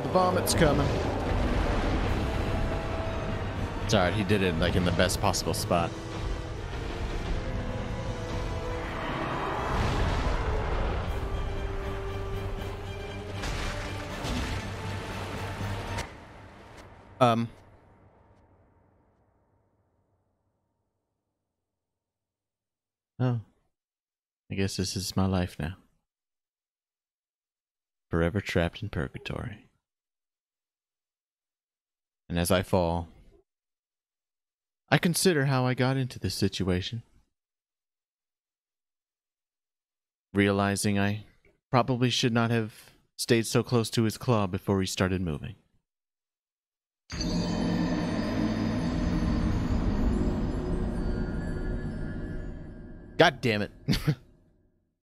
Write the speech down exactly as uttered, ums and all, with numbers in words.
Vomit's coming. It's alright, he did it like in the best possible spot. Um. Oh. I guess this is my life now. Forever trapped in purgatory. And as I fall, I consider how I got into this situation. Realizing I probably should not have stayed so close to his claw before he started moving. God damn it.